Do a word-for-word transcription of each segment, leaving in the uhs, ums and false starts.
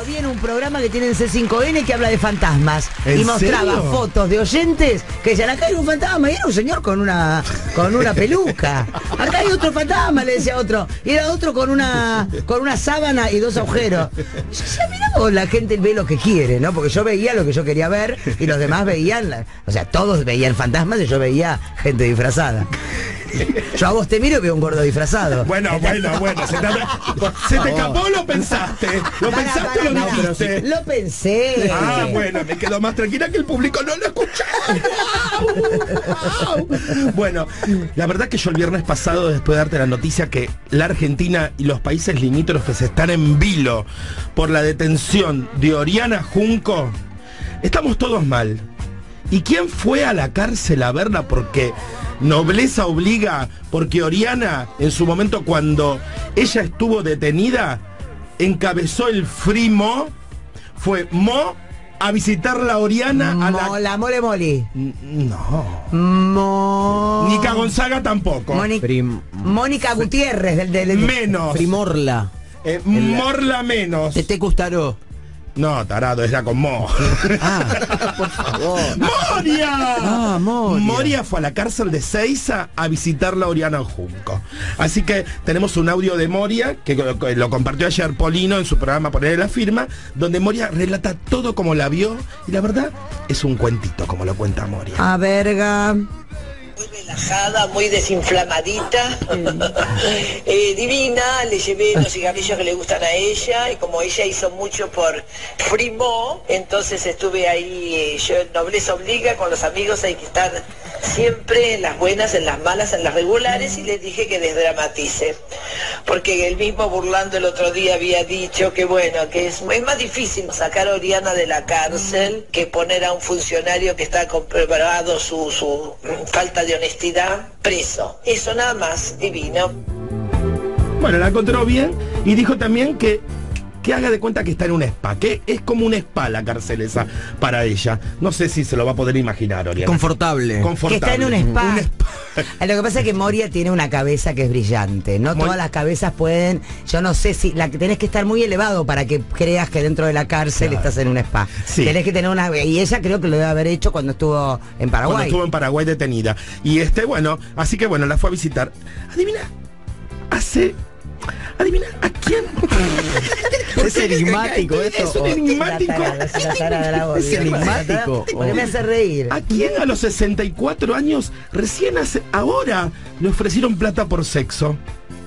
vi en un programa que tiene en C cinco N que habla de fantasmas. ¿En Y mostraba serio? fotos de oyentes que decían, acá hay un fantasma. Y era un señor con una con una peluca. Acá hay otro fantasma, le decía otro. Y era otro con una con una sábana y dos agujeros. Y yo decía, mirá vos, la gente ve lo que quiere, ¿no? Porque yo veía lo que yo quería ver y los demás veían, la- o sea, todos veían fantasmas y yo veía gente disfrazada. Yo a vos te miro y veo un gordo disfrazado. Bueno, bueno, bueno. ¿Se te, ¿se te escapó o lo pensaste? ¿Lo Pará, pensaste pará, o lo no, pero dijiste? Lo pensé. Ah, bueno, me quedo más tranquila que el público no lo escuchaba. ¡Wow! Bueno, la verdad que yo el viernes pasado, después de darte la noticia que la Argentina y los países limítrofes están en vilo por la detención de Oriana Junco, estamos todos mal. ¿Y quién fue a la cárcel a verla? Porque nobleza obliga, porque Oriana, en su momento cuando ella estuvo detenida, encabezó el Free Mo, fue Mo a visitar la Oriana a la... Mo- la mole moli. No. Mo... Nica Gonzaga tampoco. Moni- Prim- Mónica Gutiérrez del, del, del- Menos. Primorla. Eh, Morla menos. Tete Custaró. No, tarado, es la con Mo. Ah, por favor. ¡Moria! Ah, Moria. Moria fue a la cárcel de Seiza a visitar la Oriana Junco. Así que tenemos un audio de Moria, que lo, que lo compartió ayer Polino en su programa Ponerle la Firma, donde Moria relata todo como la vio, y la verdad es un cuentito como lo cuenta Moria. A verga. Muy relajada, muy desinflamadita, eh, divina, le llevé los cigarrillos que le gustan a ella y como ella hizo mucho por Frimo, entonces estuve ahí, eh, yo nobleza obliga, con los amigos hay que estar siempre en las buenas, en las malas, en las regulares y les dije que desdramatice, porque él mismo burlando el otro día había dicho que bueno, que es, es más difícil sacar a Oriana de la cárcel que poner a un funcionario que está comprobado su, su falta de honestidad preso. Eso nada más, divino. Bueno, la encontró bien y dijo también que que haga de cuenta que está en un spa, que es como un spa la cárcel esa para ella. No sé si se lo va a poder imaginar, Oriana. Confortable. Confortable. Que está en un spa. Un spa. Lo que pasa es que Moria tiene una cabeza que es brillante. No Muy- todas las cabezas pueden. Yo no sé si. La que tenés que estar muy elevado para que creas que dentro de la cárcel Claro. estás en un spa. Sí. Tenés que tener una. Y ella creo que lo debe haber hecho cuando estuvo en Paraguay. Cuando estuvo en Paraguay detenida. Y este, bueno, así que bueno, la fue a visitar. Adivina, hace... Adivina, ¿a quién? Es enigmático esto. Es un enigmático. Es una tarada, es una tarada, la odio. Es enigmático. Porque me hace reír. ¿A quién a los sesenta y cuatro años, recién hace, ahora, le ofrecieron plata por sexo?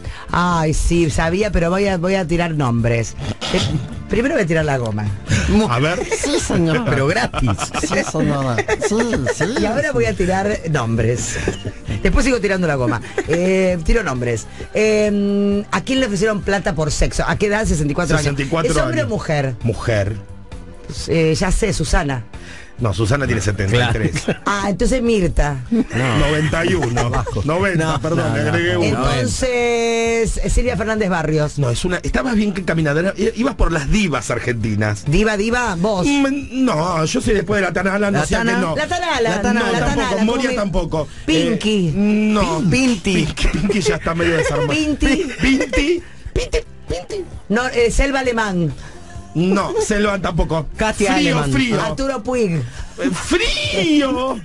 Ay, sí, sabía, pero voy a, voy a tirar nombres. Eh, primero voy a tirar la goma. A ver. Sí, señor. Pero gratis. Sí, señora. Sí, sí. Y ahora voy a tirar nombres. Después sigo tirando la goma. Eh, tiro nombres. Eh, ¿A quién le ofrecieron plata por sexo? ¿A qué edad? sesenta y cuatro, sesenta y cuatro años. ¿Es hombre años. o mujer? Mujer. Eh, ya sé, Susana. No, Susana tiene setenta y tres. Ah, entonces Mirta. noventa y uno. noventa, No, perdón, no, le no. agregué uno. Entonces, Silvia Fernández Barrios. No, es una. Estabas bien que caminadora. i- Ibas por las divas argentinas. Diva, diva, vos. Mm, No, yo soy después de la Tanala, no La sé a qué Tana- no. La Tanala. La Tanala. No, la tampoco, Tanala, Moria come- tampoco. Pinky. Eh, no. Pinti. Pinky, Pinky ya está medio desarmado. Pinti. Pinti. Pinti. Pinti. No, eh, Selva Alemán. No, Selva tampoco. Katia Frío, Aleman. frío. Arturo Puig. Eh, Frío.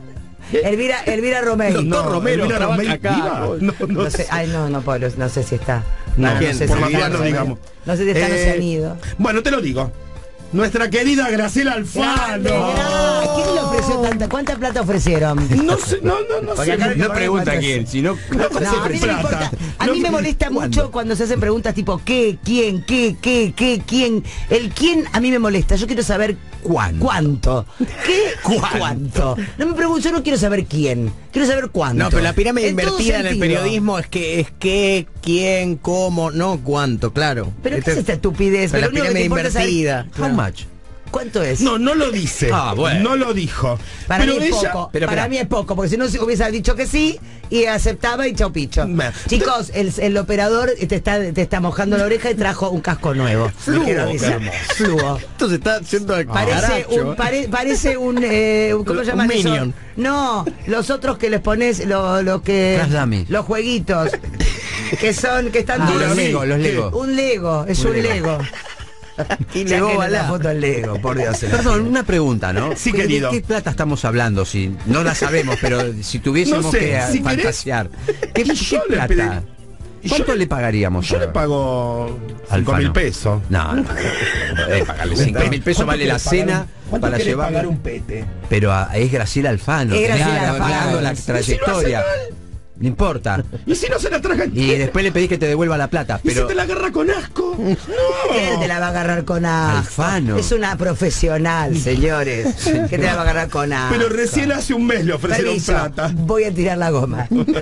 Elvira, Elvira Romero. No, Romero Elvira trabaja Romero, acá. viva. No, no, No sé, ay no, no puedo, no sé si está. No, no ¿quién? sé por si la está, duda no sé. digamos. No sé si están o se han Eh, ido. Bueno, te lo digo. Nuestra querida Graciela Grande, Alfano. gra- ¿Quién le ofreció tanta? ¿Cuánta plata ofrecieron? No sé, no, no, no Porque sé. acá No pregunta ¿cuántos? quién, sino No, a mí no me plata. importa. A No mí me sé molesta mucho cuando se hacen preguntas tipo ¿qué? ¿Quién? ¿Qué? ¿Qué? ¿Qué? ¿Quién? El quién a mí me molesta. Yo quiero saber ¿Cuánto? ¿Cuánto? ¿Qué? ¿Cuánto? ¿Cuánto? No me pregunto, yo no quiero saber quién. Quiero saber cuánto. No, pero la pirámide En todo invertida en el sentido. periodismo es que es qué, quién, cómo, no cuánto, claro. ¿Pero qué Este- es esta estupidez? pero la Lo único que te pirámide importa es saber- invertida. Claro. How much? ¿Cuánto es? No, no lo dice. Ah, bueno. No lo dijo. Para pero mí es ella. poco. pero para espera. mí es poco, porque si no se hubiese dicho que sí y aceptaba y chau picho. Me- Chicos, el, el operador te está, te está mojando la oreja y trajo un casco nuevo. Fluo, Quiero decir. qué hermoso. Fluo. Esto se está haciendo al Parece caracho, un, ¿eh? pare- parece un, eh, un- ¿cómo Un se llaman eso? Minion. No, los otros que les pones, lo, lo que, Crash Dummy. los jueguitos, que son, que están Ah, duros. los Lego, los ¿Qué? Lego. Un Lego, es un, Un Lego. Lego. Y Ya Lego que no Balá. la foto al Lego, por Dios. se la Perdón, pido. una pregunta, ¿no? Sí, ¿De querido. qué plata estamos hablando? Si no la sabemos, pero si tuviésemos No sé, que si querés- fantasear, ¿qué, Y qué yo le plata? pedí- y ¿Cuánto yo- le pagaríamos? Yo a- le pago cinco Alfano? mil pesos. No, no, no, podés pagarle cinco mil pesos, vale la cena para llevar. pagar un pete? Pero a- es Graciela Alfano. Es Graciela Claro, Alfano. hablando la Sí, trayectoria. No importa. ¿Y si no se la tragan? Y después le pedís que te devuelva la plata. ¿Y Pero si te la agarra con asco? ¿Quién te la va a agarrar con asco? Alfano. Es una profesional, señores. ¿Qué te la va a agarrar con asco? Pero recién hace un mes le ofrecieron Permiso, plata. voy a tirar la goma.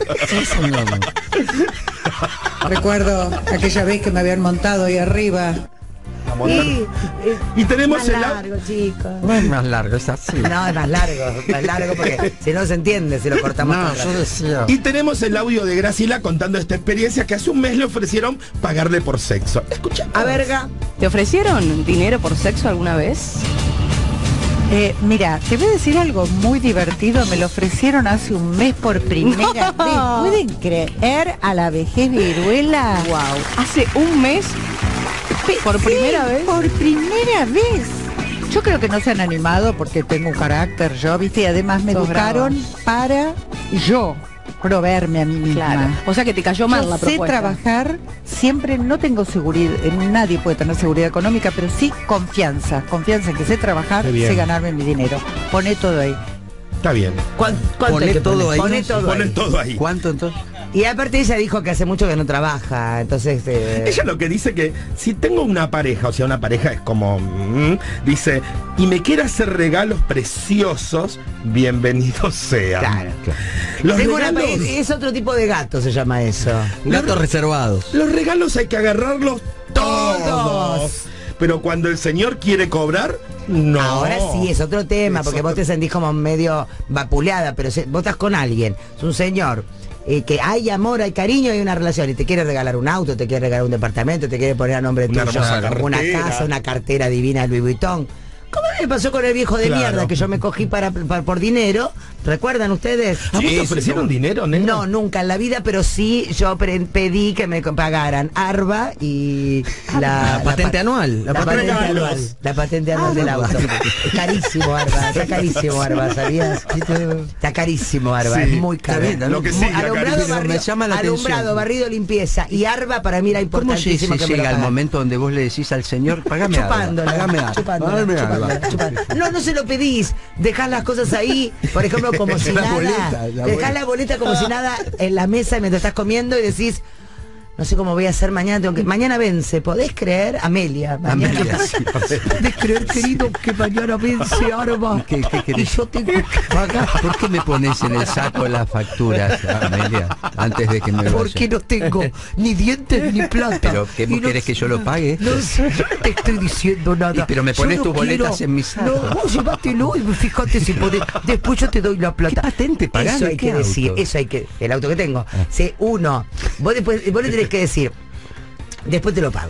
Recuerdo aquella vez que me habían montado ahí arriba. Y, Y tenemos más el au- largo, chicos. no es más largo, es así. No, es más largo, más largo porque si no se entiende, si lo cortamos No, tan yo rápido. decía. Y tenemos el audio de Graciela contando esta experiencia que hace un mes le ofrecieron pagarle por sexo. Escucha. A verga. ¿Te ofrecieron dinero por sexo alguna vez? Eh, mira, te voy a decir algo muy divertido. Me lo ofrecieron hace un mes por primera No. vez. ¿Pueden creer a la vejez viruela? Wow. Hace un mes, por Sí, primera vez. Por primera vez. Yo creo que no se han animado porque tengo un carácter yo, ¿viste? Y además me Sos educaron brava. para yo proveerme a mí misma. Claro. O sea que te cayó mal Yo la sé propuesta. trabajar, siempre no tengo seguridad, eh, nadie puede tener seguridad económica, pero sí confianza, confianza en que sé trabajar, Qué bien. sé ganarme mi dinero. Poné todo ahí. Está bien. ¿Cuán- ¿Cuánto Poné hay que todo poner? ahí. Poné todo Ponen ahí. todo ahí. ¿Cuánto entonces? Y aparte ella dijo que hace mucho que no trabaja, entonces... eh, Ella lo que dice que si tengo una pareja, o sea, una pareja es como, mm, dice, y me quiere hacer regalos preciosos, bienvenido sea. Claro. Los tengo una- regalos, es, es otro tipo de gato, se llama eso. Gatos reservados. los regalos hay que agarrarlos todos. Todos. Pero cuando el señor quiere cobrar, no. Ahora sí, es otro tema, Es porque otro- vos te sentís como medio vapuleada, pero se- vos estás con alguien, es un señor, eh, que hay amor, hay cariño, hay una relación, y te quiere regalar un auto, te quiere regalar un departamento, te quiere poner a nombre Una tuyo hermosa una cartera. casa, una cartera divina Louis Vuitton. ¿Cómo me pasó con el viejo de Claro. mierda que yo me cogí para, para- por dinero? ¿Recuerdan ustedes? ¿A vos Sí, te sí, ofrecieron no. dinero, nena? No, nunca en la vida, pero sí yo pre- pedí que me pagaran Arba y la, La patente pa- anual, La, la patente patente anual. regalos. La patente anual del auto. Es carísimo Arba, está carísimo Arba, ¿sabías? Está carísimo Arba, Sí, es muy está caro. bien, lo que Muy- siga, alumbrado, cariño. barrido, Me llama la alumbrado, atención. barrido, limpieza. Y Arba para mí era ¿Cómo se, importantísimo se que me lo llega al pagaran. momento donde vos le decís al señor, pagame algo? Chupándola, Pagame algo. chupándola, Pagame algo. chupándola, chupándola. No, no se lo pedís, dejás las cosas ahí, por ejemplo, como si La nada. boleta, la dejás boleta. la boleta como si nada en la mesa mientras estás comiendo y decís, no sé cómo voy a hacer mañana, tengo que... mañana vence, ¿podés creer? Amelia, mañana. Amelia, sí. ¿Podés creer, querido, que mañana vence Arba? ¿Qué, qué Y querés? yo tengo que pagar. ¿Por qué me pones en el saco las facturas, Amelia, antes de que me vaya? Porque no tengo ni dientes ni plata. ¿Pero qué, vos Y no- querés que yo lo pague? No sé, yo no te estoy diciendo nada. Y pero me Yo pones no tus boletas quiero- en mi saco. No, vos llévatelo y fíjate si podés. Después yo te doy la plata. ¿Qué patente pagás? Eso ¿De hay qué que decir, auto? eso hay que. El auto que tengo. Si uno, vos después, vos le tenés que decir, después te lo pago.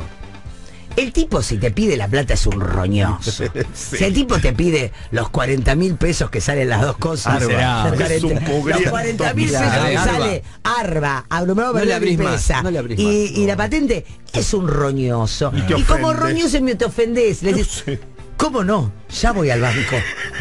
El tipo, si te pide la plata, es un roñoso. Sí. Si el tipo te pide los cuarenta mil pesos que salen las dos cosas, Arba. los Es un cuarenta mugriento. los cuarenta mil pesos Mira, que Arba. sale Arba, alumbrado No le barrido, abrís más, limpieza, no le abrís y, más. y la patente es un roñoso. Y te Y como ofende. roñoso me te ofendés. Le dices, ¿cómo no? Ya voy al banco.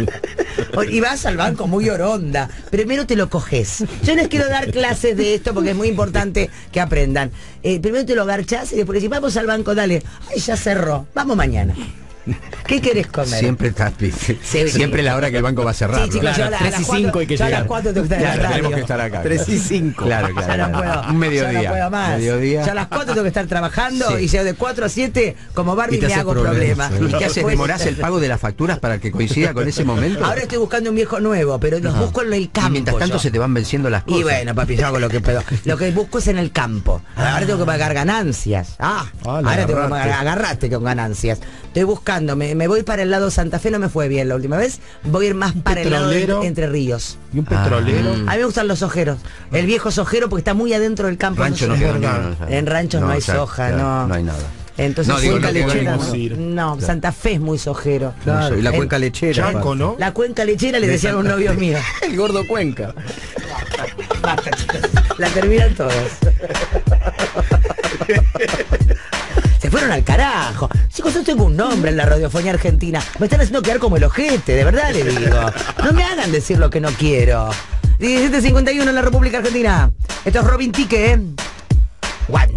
Y vas al banco muy oronda. Primero te lo coges. Yo les quiero dar clases de esto porque es muy importante que aprendan. Eh, primero te lo garchás y después decís, vamos al banco, dale. Ay, ya cerró. Vamos mañana. ¿Qué querés comer? Siempre estás pi- Sí, siempre sí. la hora que el banco va a cerrar. Sí, chicos, ¿no? yo a la- a tres las y cuatro- cinco hay que yo a las llegar. cuatro tengo que estar en la Claro, tenemos radio. que estar acá. tres y cinco. Claro, claro. Ya no claro. puedo. Un mediodía. Ya no puedo más. Mediodía. Ya a las cuatro tengo que estar trabajando Sí. y ya de cuatro a siete, como Barbie, Y te me haces hago problemas. problemas. ¿Y qué haces? Después- ¿Demorás el pago de las facturas para que coincida con ese momento? Ahora estoy buscando un viejo nuevo, pero los busco en el campo. Y mientras tanto yo. se te van venciendo las cosas. Y bueno, papi, yo hago lo que puedo. Lo que busco es en el campo. Ahora tengo que pagar ganancias. Ah, Ah, la ahora tengo que agarraste. pagar, agarraste con ganancias. Estoy buscando, me, me voy para el lado de Santa Fe, no me fue bien la última vez. Voy a ir más para el lado de petrolero? Entre Ríos. Y un petrolero. Ah. A mí me gustan los ojeros. El viejo sojero porque está muy adentro del campo. Rancho no no sé. quedó ni uno, ¿sabes? En ranchos no, hay ya, soja, claro, no. No hay nada. Entonces, No, digo, cuenca no quedó lechera. ningún ir. No, Santa Fe es muy sojero. Claro, y la En- cuenca lechera. Chaco, aparte. ¿no? La cuenca lechera le decían a un novio mío. El gordo Cuenca. La terminan todos. Se fueron mandaron al carajo. Chicos, yo tengo un nombre en la radiofonía argentina. Me están haciendo quedar como el ojete, de verdad le digo. No me hagan decir lo que no quiero. diecisiete cincuenta y uno en la República Argentina. Esto es Robin Tique, ¿eh? One.